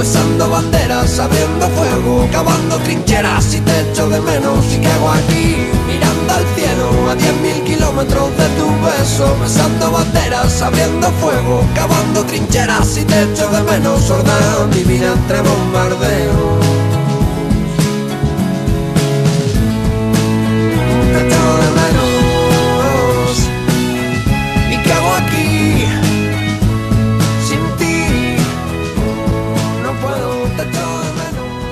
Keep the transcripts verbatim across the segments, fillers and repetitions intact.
besando banderas, abriendo fuego, cavando trincheras y te echo de menos. ¿Y qué hago aquí? Mirando al cielo, a diez mil kilómetros de tu beso, besando banderas, abriendo fuego, cavando trincheras y te echo de menos. Sorda mi vida entre bombardeos. Te echo de menos. ¿Y qué hago aquí? Sin ti no puedo, te echo de menos.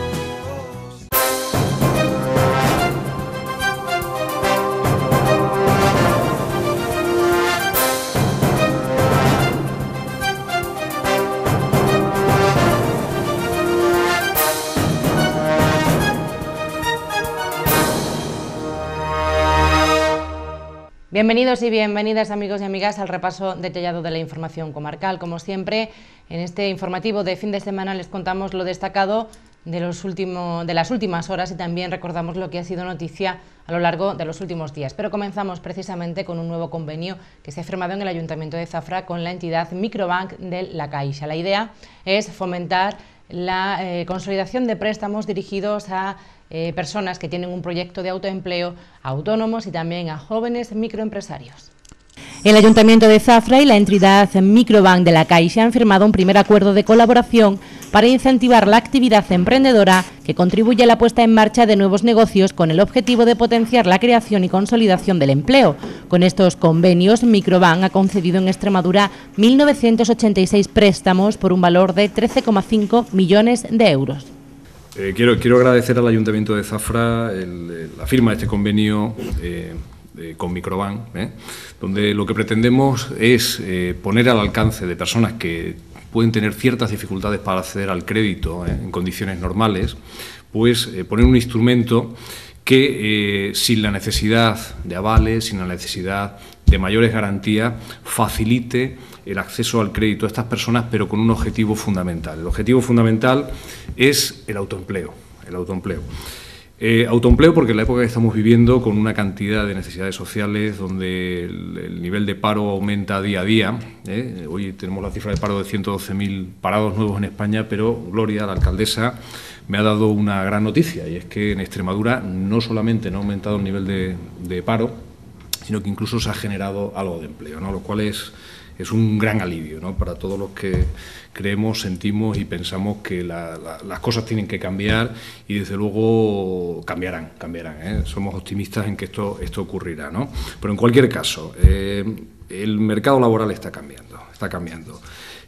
Bienvenidos y bienvenidas, amigos y amigas, al repaso detallado de la información comarcal. Como siempre, en este informativo de fin de semana les contamos lo destacado de, los último, de las últimas horas y también recordamos lo que ha sido noticia a lo largo de los últimos días. Pero comenzamos precisamente con un nuevo convenio que se ha firmado en el Ayuntamiento de Zafra con la entidad Microbank de La Caixa. La idea es fomentar la eh, consolidación de préstamos dirigidos a Eh, personas que tienen un proyecto de autoempleo, a autónomos y también a jóvenes microempresarios. El Ayuntamiento de Zafra y la entidad Microbank de La Caixa han firmado un primer acuerdo de colaboración para incentivar la actividad emprendedora que contribuye a la puesta en marcha de nuevos negocios con el objetivo de potenciar la creación y consolidación del empleo. Con estos convenios, Microbank ha concedido en Extremadura mil novecientos ochenta y seis préstamos por un valor de trece coma cinco millones de euros. Eh, quiero, quiero agradecer al Ayuntamiento de Zafra el, la firma de este convenio eh, eh, con Microbank, eh, donde lo que pretendemos es eh, poner al alcance de personas que pueden tener ciertas dificultades para acceder al crédito eh, en condiciones normales, pues eh, poner un instrumento que, eh, sin la necesidad de avales, sin la necesidad de mayores garantías, facilite el acceso al crédito a estas personas, pero con un objetivo fundamental. El objetivo fundamental es el autoempleo. El autoempleo. Eh, autoempleo porque en la época que estamos viviendo, con una cantidad de necesidades sociales, donde el, el nivel de paro aumenta día a día, ¿eh? Hoy tenemos la cifra de paro de ciento doce mil parados nuevos en España, pero Gloria, la alcaldesa, me ha dado una gran noticia, y es que en Extremadura no solamente no ha aumentado el nivel de, de paro, sino que incluso se ha generado algo de empleo, ¿no? Lo cual es, es un gran alivio, ¿no?, para todos los que creemos, sentimos y pensamos que la, la, las cosas tienen que cambiar, y desde luego cambiarán, cambiarán, ¿eh? Somos optimistas en que esto, esto ocurrirá, ¿no? Pero en cualquier caso, eh, el mercado laboral está cambiando, está cambiando.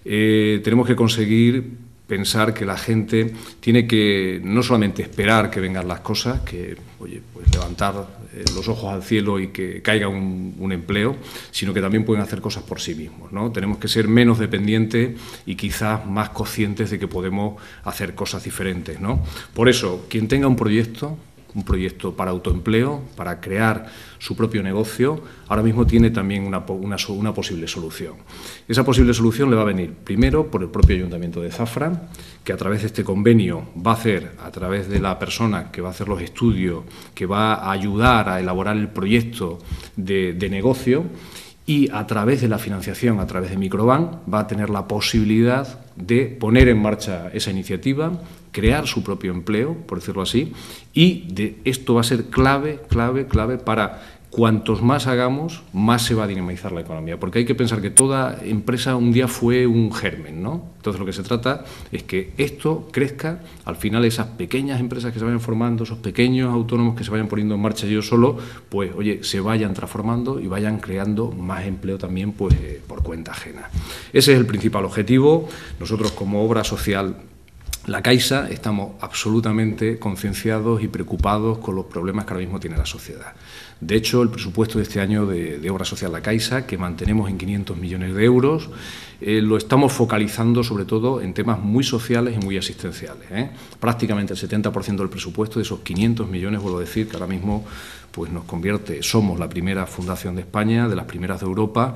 Eh, tenemos que conseguir pensar que la gente tiene que no solamente esperar que vengan las cosas, que oye, pues levantar eh, los ojos al cielo y que caiga un, un empleo, sino que también pueden hacer cosas por sí mismos, ¿no? Tenemos que ser menos dependientes y quizás más conscientes de que podemos hacer cosas diferentes, ¿no? Por eso, quien tenga un proyecto, un proyecto para autoempleo, para crear su propio negocio, ahora mismo tiene también una, una, una posible solución. Esa posible solución le va a venir primero por el propio Ayuntamiento de Zafra, que a través de este convenio va a hacer, a través de la persona que va a hacer los estudios, que va a ayudar a elaborar el proyecto de, de negocio, y a través de la financiación, a través de Microbank, va a tener la posibilidad de poner en marcha esa iniciativa, crear su propio empleo, por decirlo así, y de esto va a ser clave, clave, clave para cuantos más hagamos, más se va a dinamizar la economía, porque hay que pensar que toda empresa un día fue un germen, ¿no? Entonces lo que se trata es que esto crezca, al final esas pequeñas empresas que se vayan formando, esos pequeños autónomos que se vayan poniendo en marcha ellos solos, pues oye, se vayan transformando y vayan creando más empleo también, pues eh, por cuenta ajena. Ese es el principal objetivo. Nosotros, como obra social La Caixa, estamos absolutamente concienciados y preocupados con los problemas que ahora mismo tiene la sociedad. De hecho, el presupuesto de este año de, de Obra Social La Caixa, que mantenemos en quinientos millones de euros, eh, lo estamos focalizando sobre todo en temas muy sociales y muy asistenciales, ¿eh? Prácticamente el setenta por ciento del presupuesto de esos quinientos millones, vuelvo a decir, que ahora mismo pues, nos convierte, somos la primera fundación de España, de las primeras de Europa,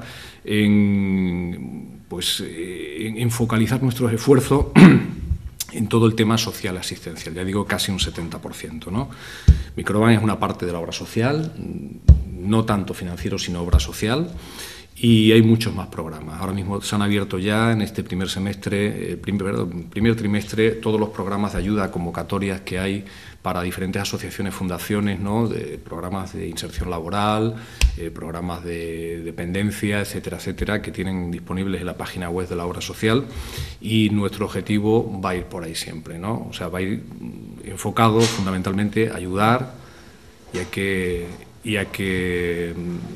en, pues, en, en focalizar nuestros esfuerzos en todo el tema social asistencial, ya digo casi un setenta por ciento, ¿no? Microbank es una parte de la obra social, no tanto financiero sino obra social, y hay muchos más programas. Ahora mismo se han abierto ya en este primer semestre, eh, primer, primer trimestre, todos los programas de ayuda, convocatorias que hay para diferentes asociaciones, fundaciones, ¿no? De programas de inserción laboral, eh, programas de dependencia, etcétera, etcétera, que tienen disponibles en la página web de la obra social, y nuestro objetivo va a ir por ahí siempre, ¿no? O sea, va a ir enfocado fundamentalmente a ayudar y a que, y a que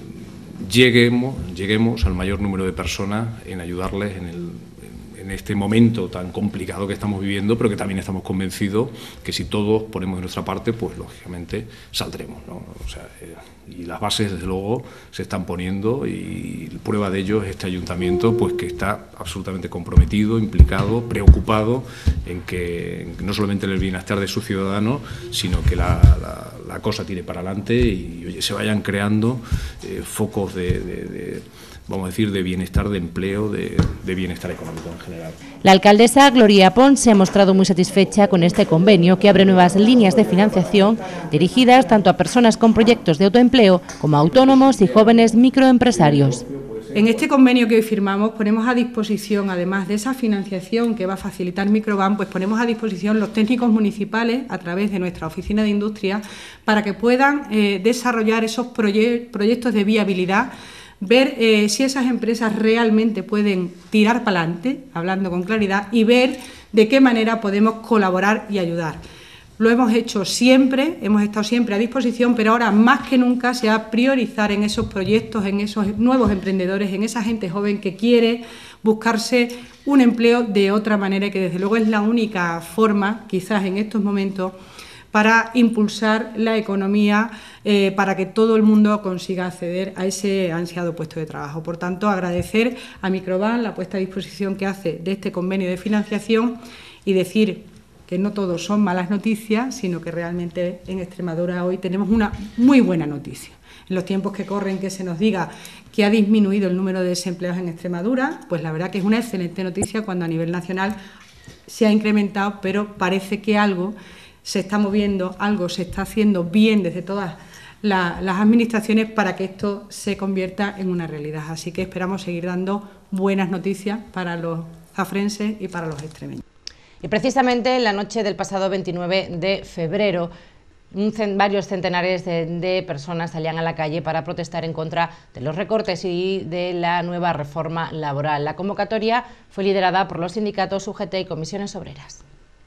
lleguemos, lleguemos al mayor número de personas en ayudarles en el en este momento tan complicado que estamos viviendo, pero que también estamos convencidos que si todos ponemos de nuestra parte, pues lógicamente saldremos, ¿no? O sea, eh, y las bases, desde luego, se están poniendo, y prueba de ello es este ayuntamiento, pues que está absolutamente comprometido, implicado, preocupado en que, en que no solamente el bienestar de sus ciudadanos, sino que la, la, la cosa tire para adelante y oye, se vayan creando eh, focos de, de, de vamos a decir, de bienestar, de empleo, de, de bienestar económico en general. La alcaldesa Gloria Pons se ha mostrado muy satisfecha con este convenio, que abre nuevas líneas de financiación dirigidas tanto a personas con proyectos de autoempleo como a autónomos y jóvenes microempresarios. En este convenio que hoy firmamos ponemos a disposición, además de esa financiación que va a facilitar Microban, pues ponemos a disposición los técnicos municipales a través de nuestra oficina de industria para que puedan eh, desarrollar esos proye- proyectos de viabilidad, ver eh, si esas empresas realmente pueden tirar para adelante, hablando con claridad, y ver de qué manera podemos colaborar y ayudar. Lo hemos hecho siempre, hemos estado siempre a disposición, pero ahora más que nunca se va a priorizar en esos proyectos, en esos nuevos emprendedores, en esa gente joven que quiere buscarse un empleo de otra manera, y que desde luego es la única forma, quizás en estos momentos, para impulsar la economía, eh, para que todo el mundo consiga acceder a ese ansiado puesto de trabajo. Por tanto, agradecer a Microban la puesta a disposición que hace de este convenio de financiación y decir que no todos son malas noticias, sino que realmente en Extremadura hoy tenemos una muy buena noticia. En los tiempos que corren, que se nos diga que ha disminuido el número de desempleados en Extremadura, pues la verdad que es una excelente noticia cuando a nivel nacional se ha incrementado, pero parece que algo se está moviendo, algo se está haciendo bien desde todas la, las administraciones para que esto se convierta en una realidad. Así que esperamos seguir dando buenas noticias para los zafrenses y para los extremeños. Y precisamente en la noche del pasado veintinueve de febrero, un cen, varios centenares de, de personas salían a la calle para protestar en contra de los recortes y de la nueva reforma laboral. La convocatoria fue liderada por los sindicatos U G T y comisiones obreras.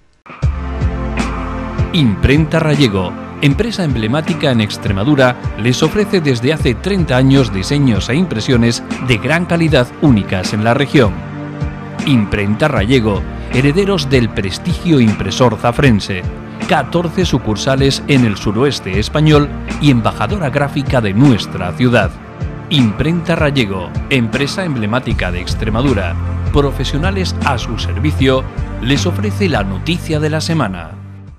Imprenta Rallego, empresa emblemática en Extremadura, les ofrece desde hace treinta años diseños e impresiones de gran calidad únicas en la región. Imprenta Rallego, herederos del prestigio impresor zafrense, catorce sucursales en el suroeste español y embajadora gráfica de nuestra ciudad. Imprenta Rallego, empresa emblemática de Extremadura, profesionales a su servicio, les ofrece la noticia de la semana.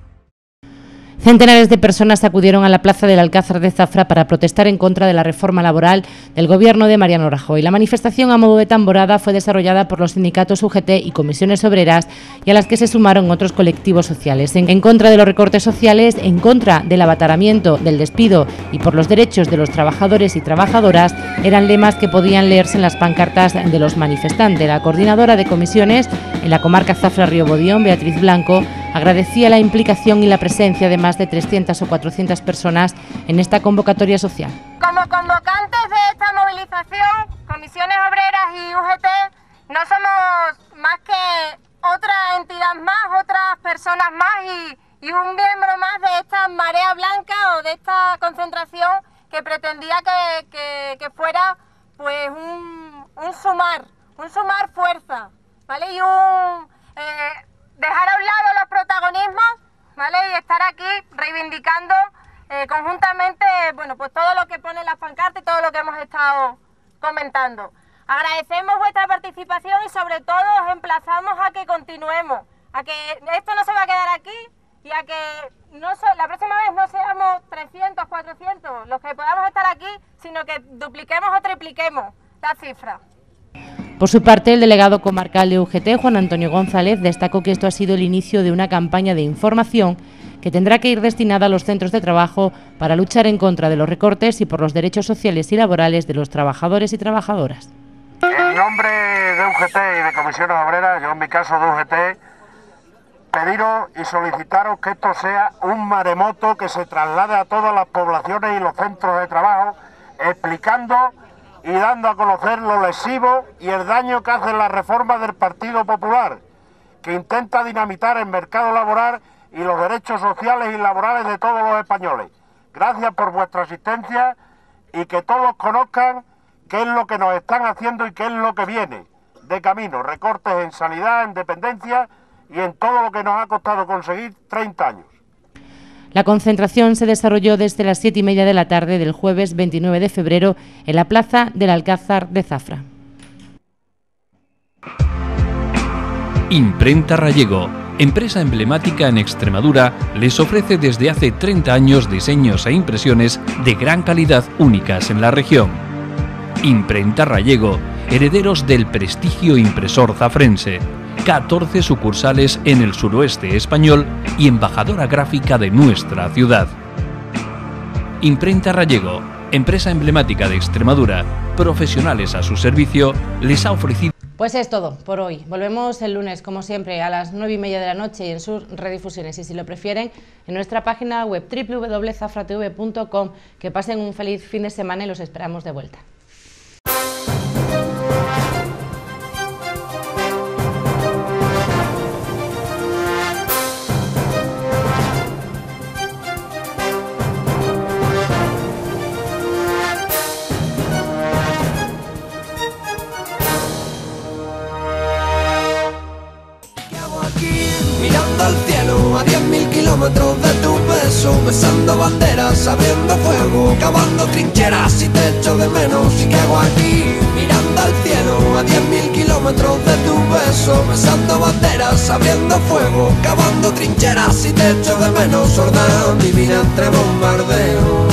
Centenares de personas acudieron a la plaza del Alcázar de Zafra para protestar en contra de la reforma laboral del gobierno de Mariano Rajoy. La manifestación a modo de tamborada fue desarrollada por los sindicatos U G T y comisiones obreras, y a las que se sumaron otros colectivos sociales. En contra de los recortes sociales, en contra del abataramiento, del despido y por los derechos de los trabajadores y trabajadoras, eran lemas que podían leerse en las pancartas de los manifestantes. La coordinadora de comisiones en la comarca Zafra-Río Bodión, Beatriz Blanco, agradecía la implicación y la presencia de más de trescientas o cuatrocientas personas en esta convocatoria social. Como convocantes de esta movilización, comisiones obreras y U G T, no somos más que otra entidad más, otras personas más y, y un miembro más de esta marea blanca o de esta concentración que pretendía que, que, que fuera pues un, un sumar, un sumar fuerza, ¿vale? Y un eh, dejar a un lado los protagonismos, ¿vale? Y estar aquí reivindicando eh, conjuntamente, bueno, pues todo lo que pone las pancartas y todo lo que hemos estado comentando. Agradecemos vuestra participación y sobre todo os emplazamos a que continuemos, a que esto no se va a quedar aquí y a que no so, la próxima vez no seamos trescientos, cuatrocientos los que podamos estar aquí, sino que dupliquemos o tripliquemos la cifra. Por su parte, el delegado comarcal de U G T, Juan Antonio González, destacó que esto ha sido el inicio de una campaña de información que tendrá que ir destinada a los centros de trabajo para luchar en contra de los recortes y por los derechos sociales y laborales de los trabajadores y trabajadoras. En nombre de U G T y de Comisiones Obreras, yo en mi caso de U G T, pediros y solicitaros que esto sea un maremoto que se traslade a todas las poblaciones y los centros de trabajo, explicando y dando a conocer lo lesivo y el daño que hace la reforma del Partido Popular, que intenta dinamitar el mercado laboral y los derechos sociales y laborales de todos los españoles. Gracias por vuestra asistencia y que todos conozcan qué es lo que nos están haciendo y qué es lo que viene de camino. Recortes en sanidad, en dependencia y en todo lo que nos ha costado conseguir treinta años. La concentración se desarrolló desde las siete y media de la tarde del jueves veintinueve de febrero en la plaza del Alcázar de Zafra. Imprenta Rallego, empresa emblemática en Extremadura, les ofrece desde hace treinta años diseños e impresiones de gran calidad únicas en la región. Imprenta Rallego, herederos del prestigio impresor zafrense, catorce sucursales en el suroeste español y embajadora gráfica de nuestra ciudad. Imprenta Rallego, empresa emblemática de Extremadura, profesionales a su servicio, les ha ofrecido... Pues es todo por hoy. Volvemos el lunes, como siempre, a las nueve y media de la noche y en sus redifusiones. Y si lo prefieren, en nuestra página web doble u doble u doble u punto zafra t v punto com. Que pasen un feliz fin de semana y los esperamos de vuelta. Al cielo, a diez mil kilómetros de tu beso, besando banderas, abriendo fuego, cavando trincheras y te echo de menos. ¿Y qué hago aquí? Mirando al cielo, a diez mil kilómetros de tu beso, besando banderas, abriendo fuego, cavando trincheras y te echo de menos. Sorda mi vida entre bombardeos.